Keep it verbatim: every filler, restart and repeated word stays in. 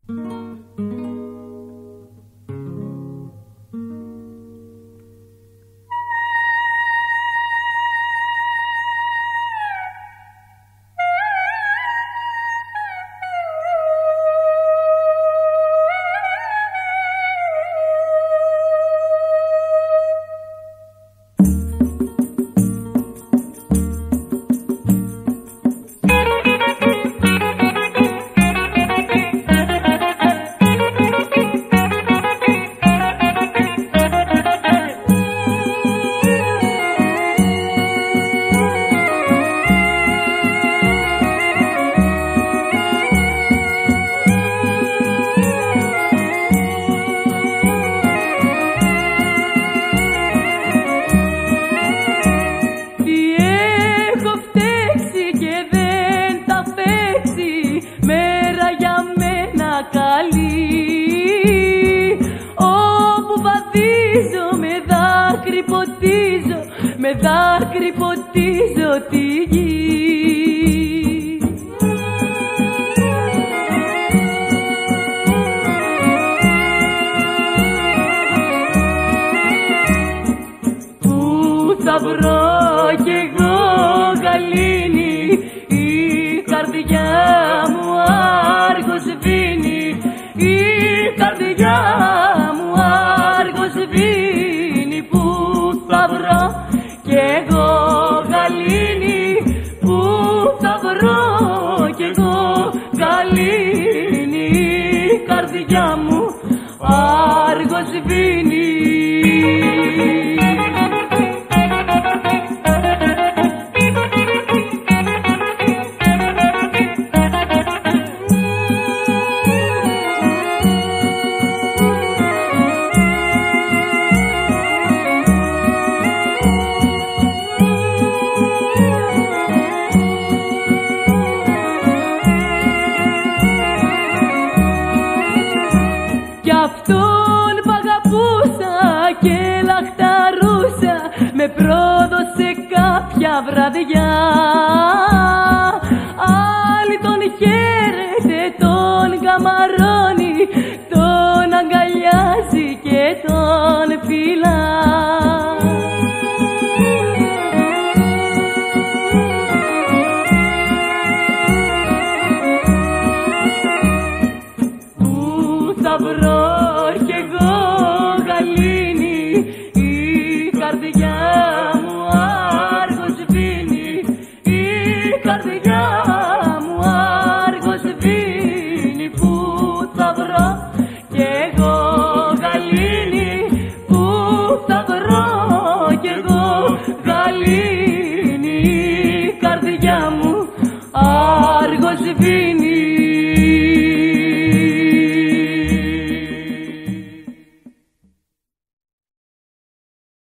Με δάκρυ ποτίζω τη γη. Πού θα βρω κι εγώ γαλήνη, η καρδιά μου άργος σβήνει, η καρδιά μου άργος σβήνει. Πού θα βρω κι εγώ γαλήνη, πού θα βρω κι εγώ γαλήνη, η καρδιά μου άργος σβήνει. Αυτόν π' αγαπούσα και λαχταρούσα, με πρόδωσε κάποια βραδιά. Άλλη τον χαίρεται, τον καμαρώνει, τον αγκαλιάζει και τον φυλά. Πού θα βρω